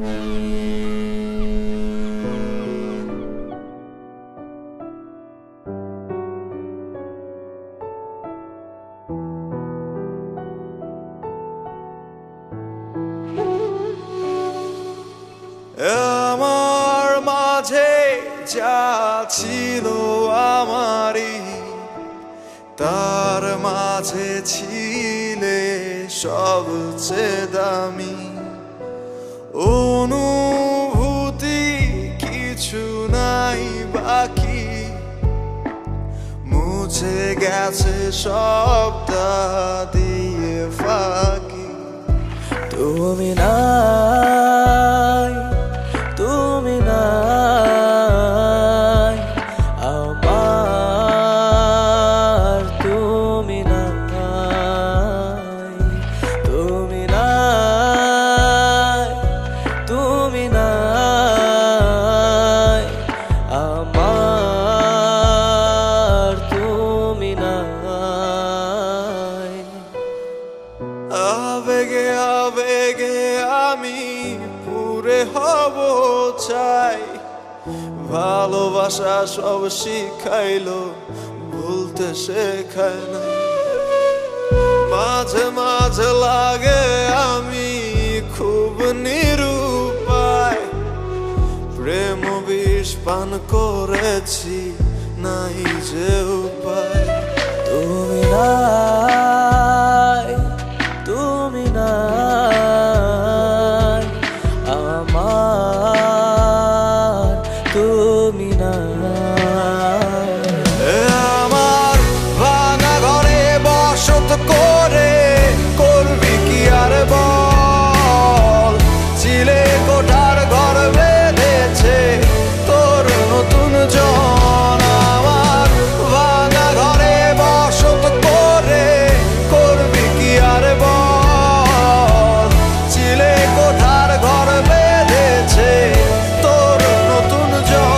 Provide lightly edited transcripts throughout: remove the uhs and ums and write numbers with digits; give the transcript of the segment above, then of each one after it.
আমার মাঝে যা ছিল আমারই, তার মাঝে ছিলে সবচেয়ে দামি অনুভূতি, কিছু নাই বাকি, মুছে গেছে সবটা দিয়ে ফাঁকি। তুমি নাই, তুমি নাই আমার, তুমি নাই, তুমি নাই, তুমি নাই আমার, তুমি নাই। আবেগে আবেগে আমি পুরে হব চাই, ভালোবাসা সব শিখাইলো ভুলতে শেখায় না। মাঝে মাঝে লাগে আমি খুব নিরুপায়, প্রেম বিষ পান করেছি নাই যে উপায়। তুমি নাই, তুমি নাই আমার, তুমি নাই। আমার ভাঙা ঘরে বসত করে করবি কি আর বল, চিলে কোঠার ঘর বেঁধেছে তোর নতুন জন। আমার ভাঙা ঘরে বসত করে করবি কি আর বল, চিলে কোঠার ঘর বেঁধেছে তোর নতুন জন।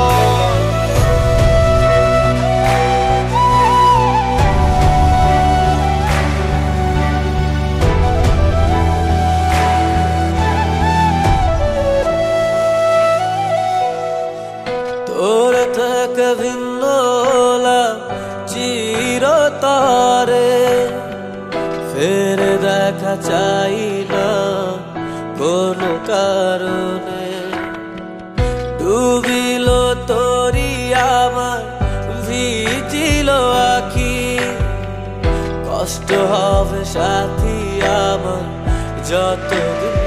তোর থেকে ভিন্ন চিরতরে, ফের দেখা চাই না কোনো কারণে। ডুবিল তোরি আমার ভিজিল আখি, কষ্ট হবে সাথী আমার যতদিন